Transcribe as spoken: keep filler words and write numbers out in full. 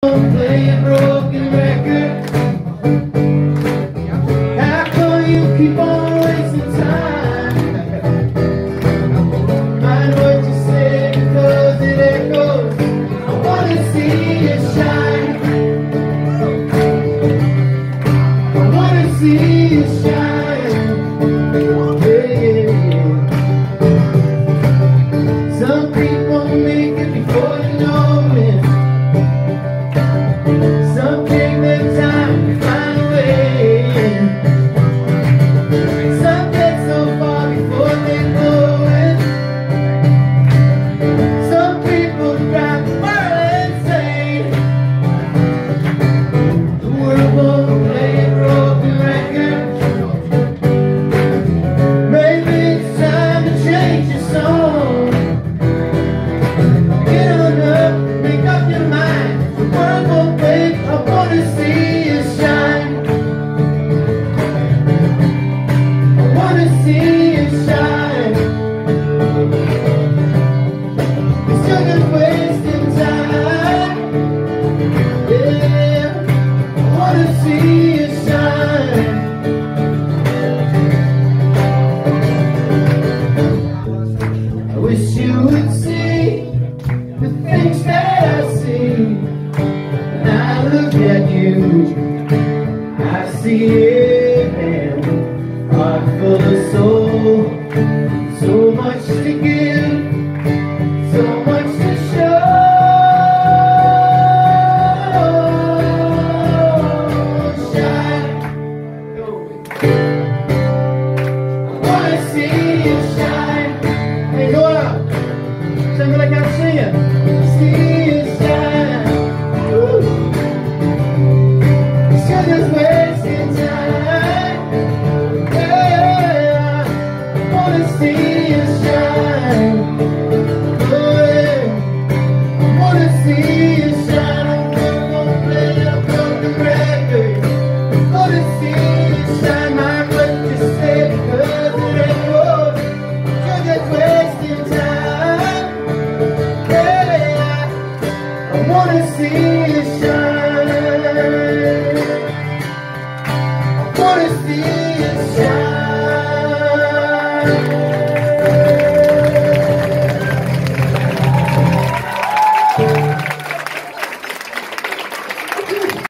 Play a broken record. How come you keep on wasting time? Mind what you say because it echoes. I wanna see you shine. I wanna see you shine. Yeah, yeah, yeah. Some people make it before you know it. Some take their time to find a way. Some get so far before they know it. Some people drive the world insane. The world won't play a broken record. Maybe it's time to change your song. Get on up, make up your mind. The world won't play. I wanna see you shine. I wanna see you shine. You're still just wasting time. Yeah, I wanna see you shine. I wish you would see the things that I see. When I look at you, I see it.